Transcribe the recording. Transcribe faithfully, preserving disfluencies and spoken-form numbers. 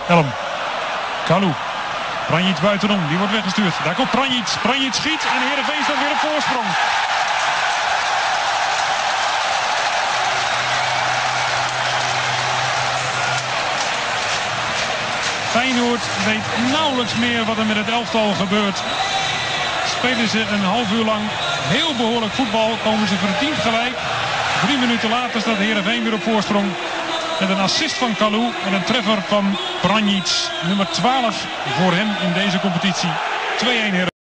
Elm. Kalou. Pranjic buitenom, die wordt weggestuurd. Daar komt Pranjic. Pranjic schiet en Heerenveen staat weer op voorsprong. Feyenoord weet nauwelijks meer wat er met het elftal gebeurt. Spelen ze een half uur lang heel behoorlijk voetbal, komen ze verdiend gelijk. Drie minuten later staat Heerenveen weer op voorsprong. Met een assist van Kalou en een treffer van Pranjic. Nummer twaalf voor hem in deze competitie. twee-een Heerenveen.